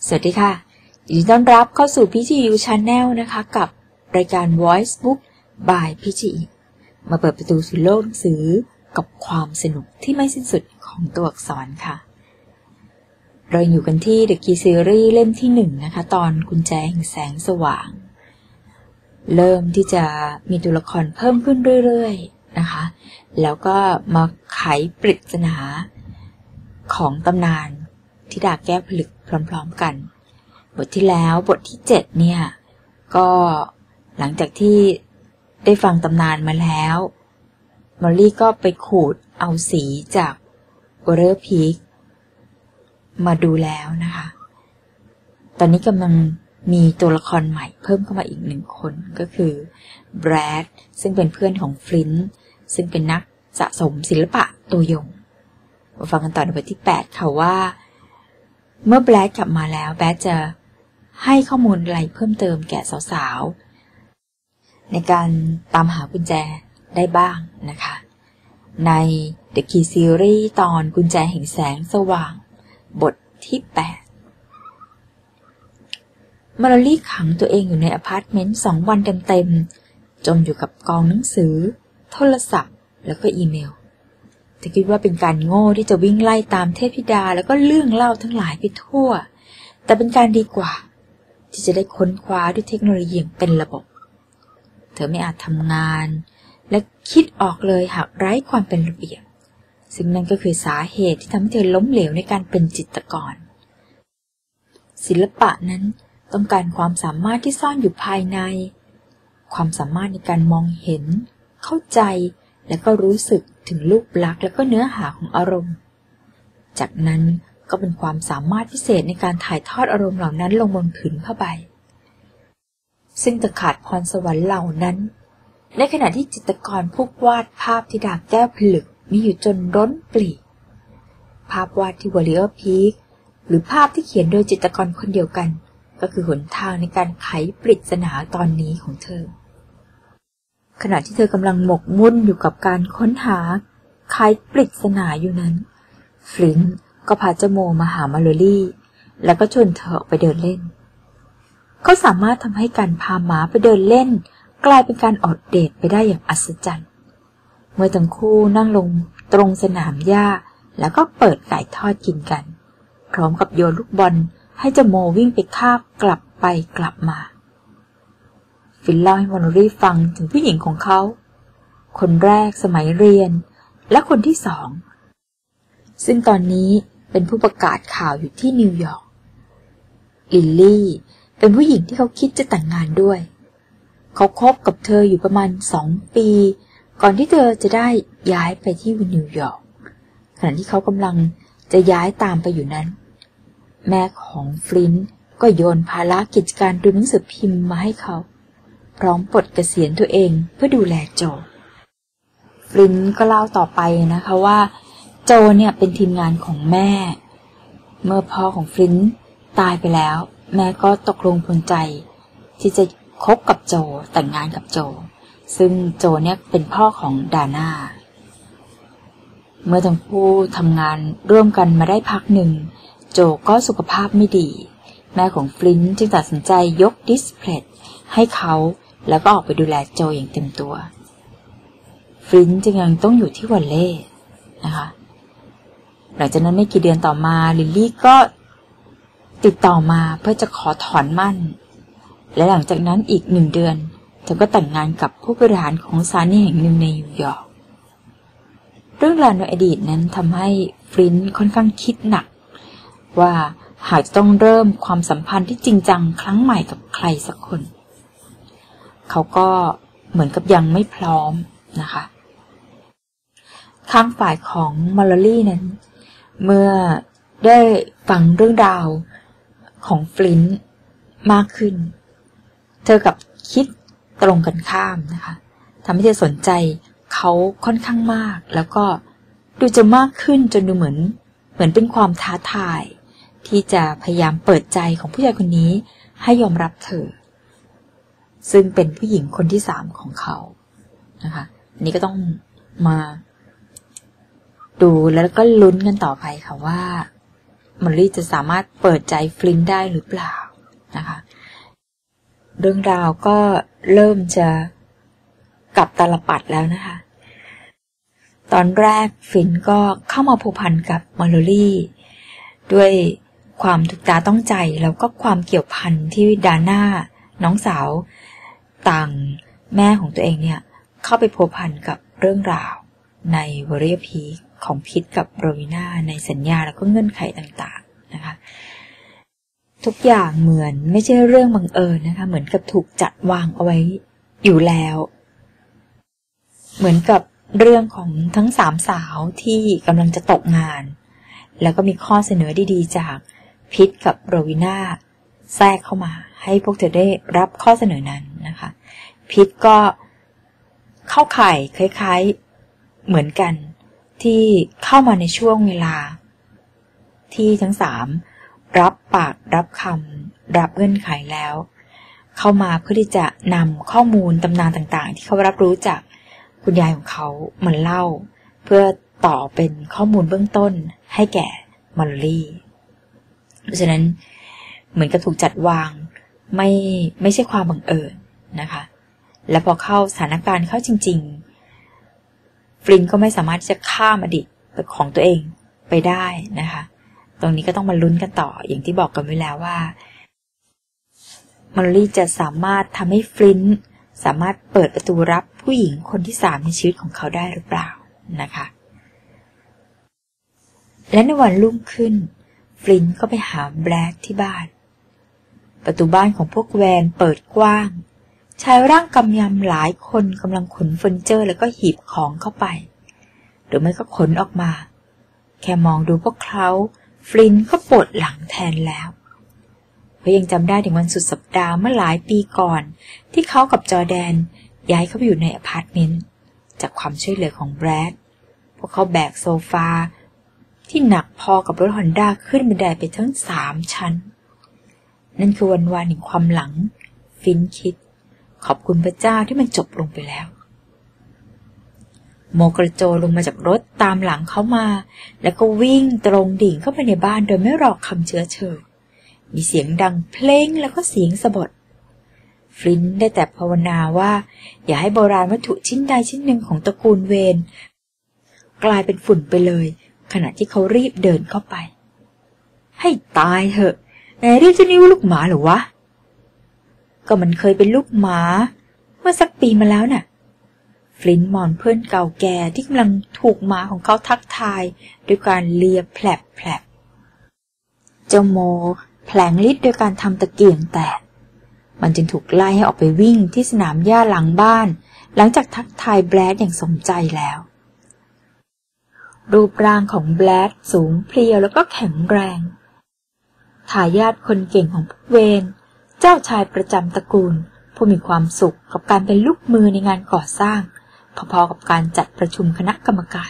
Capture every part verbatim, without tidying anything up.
สวัสดีค่ะยินดีต้อนรับเข้าสู่ พี จี ยู Channel นะคะกับรายการ Voice Book by พี จี มาเปิดประตูสู่โลกหนังสือกับความสนุกที่ไม่สิ้นสุดของตัวอักษรค่ะเราอยู่กันที่ The Key Series เล่มที่หนึ่งนะคะตอนกุญแจแห่งแสงสว่างเริ่มที่จะมีตัวละครเพิ่มขึ้นเรื่อยๆนะคะแล้วก็มาไขปริศนาของตำนานธิดาแก้วผลึกพร้อมๆกันบทที่แล้วบทที่เจ็ดเนี่ยก็หลังจากที่ได้ฟังตำนานมาแล้วมอลลี่ก็ไปขูดเอาสีจากวอเตอร์พีคมาดูแล้วนะคะตอนนี้กำลังมีตัวละครใหม่เพิ่มเข้ามาอีกหนึ่งคนก็คือแบรดซึ่งเป็นเพื่อนของฟลินต์ซึ่งเป็นนักสะสมศิลปะตัวยงมาฟังกันต่อในบทที่แปดค่ะว่าเมื่อแบรดกลับมาแล้วแบรดจะให้ข้อมูลอะไรเพิ่มเติมแก่สาวๆในการตามหากุญแจได้บ้างนะคะใน The Key Series ตอนกุญแจแห่งแสงสว่างบทที่แปดมาลลี่ขังตัวเองอยู่ในอพาร์ตเมนต์สองวันเต็มๆจมอยู่กับกองหนังสือโทรศัพท์แล้วก็อีเมลเธอคิดว่าเป็นการโง่ที่จะวิ่งไล่ตามเทพธิดาแล้วก็เรื่องเล่าทั้งหลายไปทั่วแต่เป็นการดีกว่าที่จะได้ค้นคว้าด้วยเทคโนโลยีอย่างเป็นระบบเธอไม่อาจทำงานและคิดออกเลยหากไร้ความเป็นระเบียบซึ่งนั่นก็คือสาเหตุที่ทำให้เธอล้มเหลวในการเป็นจิตรกรศิลปะนั้นต้องการความสามารถที่ซ่อนอยู่ภายในความสามารถในการมองเห็นเข้าใจและก็รู้สึกถึงรูปลักษณ์และก็เนื้อหาของอารมณ์จากนั้นก็เป็นความสามารถพิเศษในการถ่ายทอดอารมณ์เหล่านั้นลงบนผืนผ้าใบซึ่งจะขาดพรสวรรค์เหล่านั้นในขณะที่จิตรกรผู้วาดภาพธิดาแก้วผลึกมีอยู่จนร้นปลีภาพวาดที่วอลเลอร์พีคหรือภาพที่เขียนโดยจิตรกรคนเดียวกันก็คือหนทางในการไขปริศนาตอนนี้ของเธอขณะที่เธอกำลังหมกมุ่นอยู่กับการค้นหาไขปริศนาอยู่นั้นฟลินต์ก็พาเจ้าโมมาหามาโลลี่แล้วก็ชวนเธอออกไปเดินเล่นเขาสามารถทำให้การพาหมาไปเดินเล่นกลายเป็นการออกเดทไปได้อย่างอัศจรรย์เมื่อทั้งคู่นั่งลงตรงสนามหญ้าแล้วก็เปิดไก่ทอดกินกันพร้อมกับโยนลูกบอลให้เจ้าโมวิ่งไปคาบกลับไปกลับมาฟินเล่าให้มาโลลี่ฟังถึงผู้หญิงของเขาคนแรกสมัยเรียนและคนที่สองซึ่งตอนนี้เป็นผู้ประกาศข่าวอยู่ที่นิวยอร์กลิลลี่เป็นผู้หญิงที่เขาคิดจะแต่งงานด้วยเขาคบกับเธออยู่ประมาณสองปีก่อนที่เธอจะได้ย้ายไปที่นิวยอร์กขณะที่เขากำลังจะย้ายตามไปอยู่นั้นแม่ของฟลินต์ก็โยนภาระกิจการดูหนังสือพิมพ์มาให้เขาพร้อมปลดเกษียณตัวเองเพื่อดูแลโจฟลินต์ก็เล่าต่อไปนะคะว่าโจเนี่ยเป็นทีมงานของแม่เมื่อพ่อของฟลินต์ตายไปแล้วแม่ก็ตกลงปลงใจที่จะคบกับโจแต่งงานกับโจซึ่งโจเนี่ยเป็นพ่อของดาน่าเมื่อทั้งคู่ทำงานร่วมกันมาได้พักหนึ่งโจก็สุขภาพไม่ดีแม่ของฟลินต์จึงตัดสินใจยกดิสเพลตให้เขาแล้วก็ออกไปดูแลโจอย่างเต็มตัวฟลินต์จึงยังต้องอยู่ที่วอลเล่นะคะหลังจากนั้นไม่กี่เดือนต่อมาลิลลี่ก็ติดต่อมาเพื่อจะขอถอนมั่นและหลังจากนั้นอีกหนึ่งเดือนเธอก็แต่งงานกับผู้บริหารของสถานีแห่งหนึ่งในนิวยอร์กเรื่องราวในอดีตนั้นทำให้ฟลินต์ค่อนข้างคิดหนักว่าหากจะต้องเริ่มความสัมพันธ์ที่จริงจังครั้งใหม่กับใครสักคนเขาก็เหมือนกับยังไม่พร้อมนะคะข้างฝ่ายของมาลลี่นั้นเมื่อได้ฟังเรื่องราวของฟลินต์มากขึ้นเธอกับคิดตรงกันข้ามนะคะทำให้เธอสนใจเขาค่อนข้างมากแล้วก็ดูจะมากขึ้นจนดูเหมือนเหมือนเป็นความท้าทายที่จะพยายามเปิดใจของผู้ชายคนนี้ให้ยอมรับเธอซึ่งเป็นผู้หญิงคนที่สามของเขานะคะอันนี้ก็ต้องมาดูแล้วก็ลุ้นกันต่อไปค่ะว่ามอลลี่จะสามารถเปิดใจฟลินต์ได้หรือเปล่านะคะเรื่องราวก็เริ่มจะกลับตาลปัดแล้วนะคะตอนแรกฟลินต์ก็เข้ามาผูกพันกับมอลลี่ด้วยความถูกตาต้องใจแล้วก็ความเกี่ยวพันที่ดาน่าน้องสาวต่างแม่ของตัวเองเนี่ยเข้าไปผูกพันกับเรื่องราวในวอริเออร์พีคของพิทกับโรวิน่าในสัญญาแล้วก็เงื่อนไขต่างๆนะคะทุกอย่างเหมือนไม่ใช่เรื่องบังเอิญนะคะเหมือนกับถูกจัดวางเอาไว้อยู่แล้วเหมือนกับเรื่องของทั้งสามสาวที่กำลังจะตกงานแล้วก็มีข้อเสนอดีๆจากพิทกับโรวิน่าแทรกเข้ามาให้พวกเธอได้รับข้อเสนอนั้นนะคะพิทก็เข้าข่ายคล้ายๆเหมือนกันที่เข้ามาในช่วงเวลาที่ทั้งสามรับปากรับคำรับเงื่อนไขแล้วเข้ามาเพื่อที่จะนำข้อมูลตำนานต่างๆที่เขารับรู้จากคุณยายของเขามาเล่าเพื่อต่อเป็นข้อมูลเบื้องต้นให้แก่มอลลี่เพราะฉะนั้นเหมือนกับถูกจัดวางไม่ไม่ใช่ความบังเอิญนะคะและพอเข้าสถานการณ์เข้าจริงๆฟลินก็ไม่สามารถที่จะข้ามอดีตของตัวเองไปได้นะคะตรงนี้ก็ต้องมาลุ้นกันต่ออย่างที่บอกกันไว้แล้วว่ามอลลี่จะสามารถทำให้ฟลินสามารถเปิดประตูรับผู้หญิงคนที่สามในชีวิตของเขาได้หรือเปล่านะคะและในวันรุ่งขึ้นฟลินก็ไปหาแบล็กที่บ้านประตูบ้านของพวกแวนเปิดกว้างชายร่างกำยำหลายคนกำลังขนเฟอร์นิเจอร์แล้วก็หีบของเข้าไปหรือไม่ก็ขนออกมาแค่มองดูพวกเขาฟลินก็ปวดหลังแทนแล้วเพราะยังจำได้ถึงวันสุดสัปดาห์เมื่อหลายปีก่อนที่เขากับจอร์แดนย้ายเข้าไปอยู่ในอพาร์ตเมนต์จากความช่วยเหลือของแบรดพวกเขาแบกโซฟาที่หนักพอกับรถฮอนด้าขึ้นบันไดไปทั้งสามชั้นนั่นคือวันวานแห่งความหลังฟินคิดขอบคุณพระเจ้าที่มันจบลงไปแล้วโมกระโจนลงมาจากรถตามหลังเขามาแล้วก็วิ่งตรงดิ่งเข้าไปในบ้านโดยไม่รอคำเชื้อเชิญมีเสียงดังเพลงแล้วก็เสียงสะบัดฟลินต์ได้แต่ภาวนาว่าอย่าให้โบราณวัตถุชิ้นใดชิ้นหนึ่งของตระกูลเวนกลายเป็นฝุ่นไปเลยขณะที่เขารีบเดินเข้าไปให้ตายเถอะนายเรียกเจ้านี่ว่าลูกหมาหรือวะก็มันเคยเป็นลูกหมาเมื่อสักปีมาแล้วน่ะฟลินต์มองเพื่อนเก่าแก่ที่กำลังถูกหมาของเขาทักทายด้วยการเลียแผลบแผลบเจ้าโมแผลงฤทธิ์โดยการทำตะเกียงแตกมันจึงถูกไล่ให้ออกไปวิ่งที่สนามหญ้าหลังบ้านหลังจากทักทายแบรดอย่างสมใจแล้วรูปร่างของแบรดสูงเพรียวแล้วก็แข็งแรงทายาทคนเก่งของพวกเวนเจ้าชายประจำตระกูลผู้มีความสุขกับการเป็นลูกมือในงานก่อสร้างพอๆกับการจัดประชุมคณะกรรมการ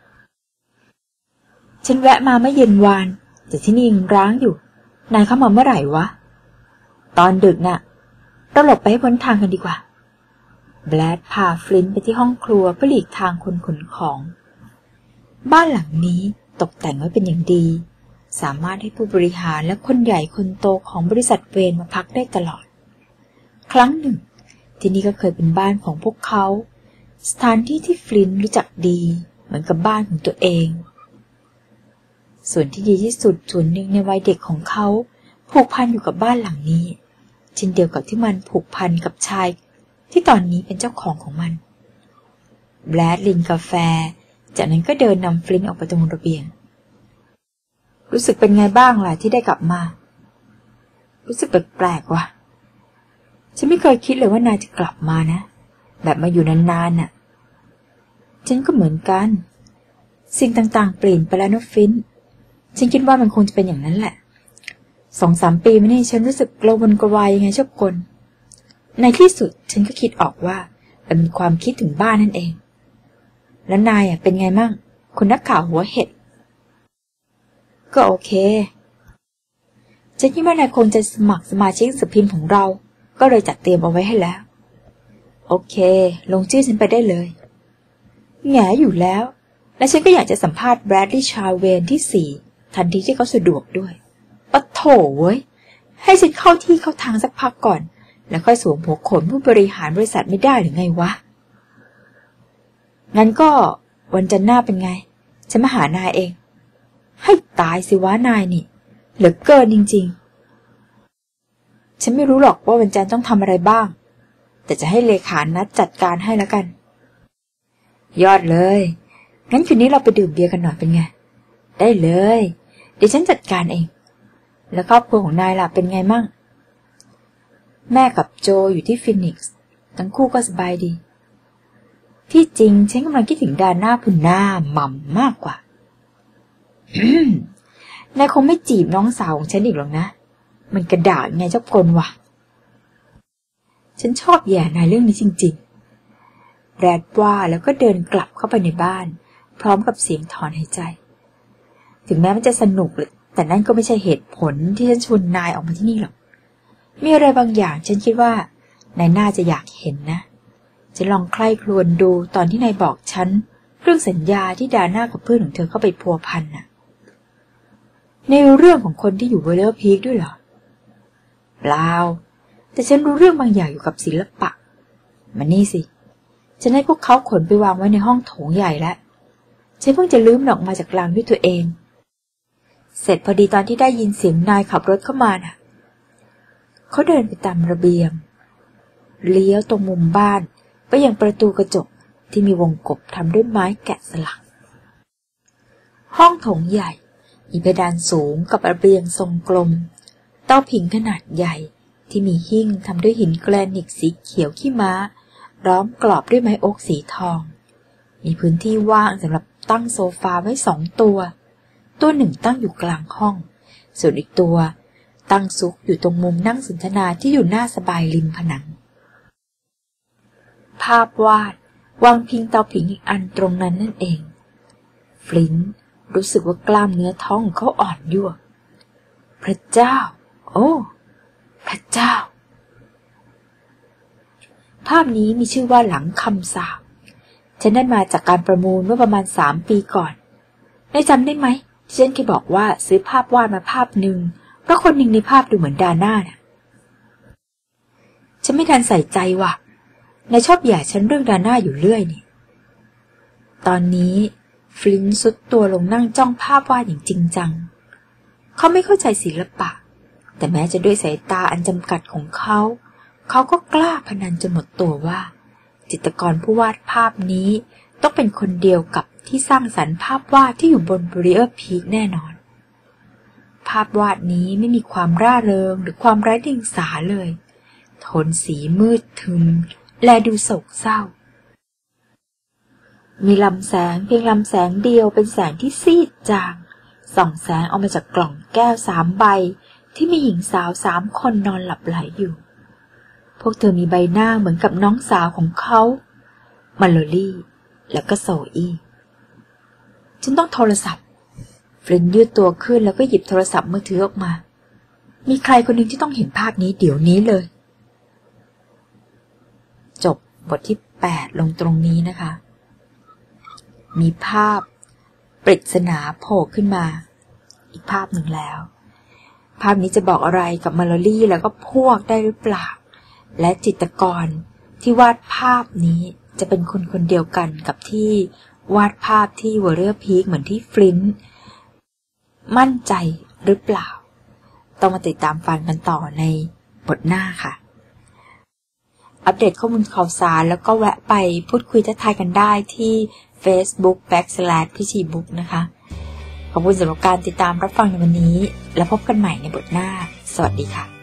ฉันแวะมาเมื่อเย็นวานแต่ที่นี่ยังร้างอยู่นายเข้ามาเมื่อไหร่วะตอนดึกน่ะเราหลบไปให้พ้นทางกันดีกว่าแบรดพาฟลินต์ไปที่ห้องครัวเพื่อหลีกทางคนขนของบ้านหลังนี้ตกแต่งไว้เป็นอย่างดีสามารถให้ผู้บริหารและคนใหญ่คนโตของบริษัทเวนมาพักได้ตลอดครั้งหนึ่งที่นี่ก็เคยเป็นบ้านของพวกเขาสถานที่ที่ฟลินต์รู้จักดีเหมือนกับบ้านของตัวเองส่วนที่ดีที่สุดส่วนหนึ่งในวัยเด็กของเขาผูกพันอยู่กับบ้านหลังนี้เช่นเดียวกับที่มันผูกพันกับชายที่ตอนนี้เป็นเจ้าของของมันแบรดลินกาแฟจากนั้นก็เดินนำฟลินต์ออกไปตรงระเบียงรู้สึกเป็นไงบ้างล่ะที่ได้กลับมารู้สึกแปลกๆว่ะฉันไม่เคยคิดเลยว่านายจะกลับมานะแบบมาอยู่นานๆน่ะฉันก็เหมือนกันสิ่งต่างๆเปลี่ยนไปแล้วนะฟินฉันคิดว่ามันคงจะเป็นอย่างนั้นแหละสองสามปีมานี่ฉันรู้สึกกระวนกระวายยังไงชอบกลในที่สุดฉันก็คิดออกว่าเป็นความคิดถึงบ้านนั่นเองแล้วนายอ่ะเป็นไงมั่งคุณนักข่าวหัวเห็ดก็โอเคฉันคิดว่านายคงจะสมัครสมาชิกสพิมพ์ของเราก็เลยจัดเตรียมเอาไว้ให้แล้วโอเคลงชื่อฉันไปได้เลยแง่อยู่แล้วและฉันก็อยากจะสัมภาษณ์แบรดลีย์ชาเวนที่สี่ทันทีที่เขาสะดวกด้วยปะโถเว้ยให้ฉันเข้าที่เข้าทางสักพักก่อนแล้วค่อยสวมหัวโขนผู้บริหารบริษัทไม่ได้หรือไงวะงั้นก็วันจันทร์หน้าเป็นไงฉันมาหานายเองให้ตายสิวะนายนี่เหลือเกินจริงๆฉันไม่รู้หรอกว่าวันจันทร์ต้องทำอะไรบ้างแต่จะให้เลขานัดจัดการให้แล้วกันยอดเลยงั้นคืนนี้เราไปดื่มเบียร์กันหน่อยเป็นไงได้เลยเดี๋ยวฉันจัดการเองแล้วครอบครัวของนายล่ะเป็นไงมั่งแม่กับโจอยู่ที่ฟินิกซ์ทั้งคู่ก็สบายดีที่จริงฉันกำลังคิดถึงดาน่าพุนหน้าหม่ำมากกว่า นายคงไม่จีบน้องสาวของฉันอีกหรอกนะมันกระดาษไงเจ้ากลวะฉันชอบแย่นายเรื่องนี้จริงๆแรดว่าแล้วก็เดินกลับเข้าไปในบ้านพร้อมกับเสียงถอนหายใจถึงแม้มันจะสนุกแต่นั่นก็ไม่ใช่เหตุผลที่ฉันชวนนายออกมาที่นี่หรอกมีอะไรบางอย่างฉันคิดว่านายน่าจะอยากเห็นนะฉันลองใคร่ครวญดูตอนที่นายบอกฉันเรื่องสัญญาที่ดาน่ากับเพื่อนของเธอเข้าไปพัวพันน่ะในเรื่องของคนที่อยู่เวลเลอร์พีคด้วยเหรอเปล่าแต่ฉันรู้เรื่องบางอย่างอยู่กับศิลปะมานี่สิฉันให้พวกเขาขนไปวางไว้ในห้องโถงใหญ่แล้วฉันเพิ่งจะลืมมันออกมาจากกลางด้วยตัวเองเสร็จพอดีตอนที่ได้ยินเสียงนายขับรถเข้ามาน่ะเขาเดินไปตามระเบียงเลี้ยวตรงมุมบ้านไปยังประตูกระจกที่มีวงกบทำด้วยไม้แกะสลักห้องโถงใหญ่มีเพดานสูงกับระเบียงทรงกลมเต้าผิงขนาดใหญ่ที่มีหิ้งทำด้วยหินแกรนิตสีเขียวขี้ม้าล้อมกรอบด้วยไม้โอ๊กสีทองมีพื้นที่ว่างสำหรับตั้งโซฟาไว้สองตัวตัวหนึ่งตั้งอยู่กลางห้องส่วนอีกตัวตั้งซุกอยู่ตรงมุมนั่งสนทนาที่อยู่หน้าสบายริมผนังภาพวาดวางพิงเตาผิงอีกอันตรงนั้นนั่นเองฟลินต์รู้สึกว่ากล้ามเนื้อท้องของเขาอ่อนยั่วพระเจ้าโอ้พระเจ้าภาพนี้มีชื่อว่าหลังคำสาปฉันได้มาจากการประมูลเมื่อประมาณสามปีก่อนได้จำได้ไหมที่ฉันเคยบอกว่าซื้อภาพวาดมาภาพหนึ่งเพราะคนหนึ่งในภาพดูเหมือนดาน่าน่ะฉันไม่ทันใส่ใจว่ะนายชอบแย่ฉันเรื่องดาน่าอยู่เรื่อยนี่ตอนนี้ฟลินต์ซุดตัวลงนั่งจ้องภาพวาดอย่างจริงจังเขาไม่เข้าใจศิลปะแต่แม้จะด้วยสายตาอันจำกัดของเขาเขาก็กล้าพนันจนหมดตัวว่าจิตรกรผู้วาดภาพนี้ต้องเป็นคนเดียวกับที่สร้างสรรค์ภาพวาดที่อยู่บนเวลเลอร์พีคแน่นอนภาพวาดนี้ไม่มีความร่าเริงหรือความไร้เดียงสาเลยโทนสีมืดทึมและดูโศกเศร้ามีลำแสงเพียงลำแสงเดียวเป็นแสงที่ซีดจางส่องแสงออกมาจากกล่องแก้วสามใบที่มีหญิงสาวสามคนนอนหลับไหลอยู่พวกเธอมีใบหน้าเหมือนกับน้องสาวของเขามาโลลี่และก็โซอี้ฉันต้องโทรศัพท์ฟลินต์ยืดตัวขึ้นแล้วก็หยิบโทรศัพท์มือถือออกมามีใครคนหนึ่งที่ต้องเห็นภาพนี้เดี๋ยวนี้เลยจบบทที่แปดลงตรงนี้นะคะมีภาพปริศนาโผล่ขึ้นมาอีกภาพหนึ่งแล้วภาพนี้จะบอกอะไรกับมาโลลี่แล้วก็พวกได้หรือเปล่าและจิตรกรที่วาดภาพนี้จะเป็นคนคนเดียวกันกับที่วาดภาพที่เวลเลอร์พีคเหมือนที่ฟลินต์มั่นใจหรือเปล่าต้องมาติดตามฟังกันต่อในบทหน้าค่ะอัปเดตข้อมูลข่าวสารแล้วก็แวะไปพูดคุยทักทายกันได้ที่ Facebook backslash พิชีบุ๊กนะคะขอบคุณสำหรับการติดตามรับฟังในวันนี้แล้วพบกันใหม่ในบทหน้าสวัสดีค่ะ